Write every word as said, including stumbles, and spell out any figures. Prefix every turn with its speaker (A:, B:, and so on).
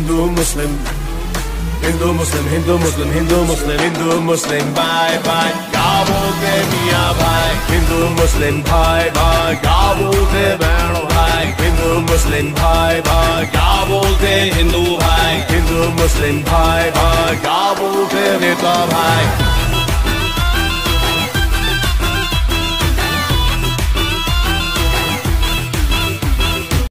A: हिंदू मुस्लिम हिंदू मुस्लिम हिंदू मुस्लिम हिंदू मुस्लिम हिंदू मुस्लिम भाई भाई क्या बोलते मियाँ भाई हिंदू मुस्लिम भाई भाई क्या बोलते बहनों भाई हिंदू मुस्लिम भाई भाई क्या बोलते हिंदू भाई हिंदू मुस्लिम भाई भाई क्या बोलते नेता भाई।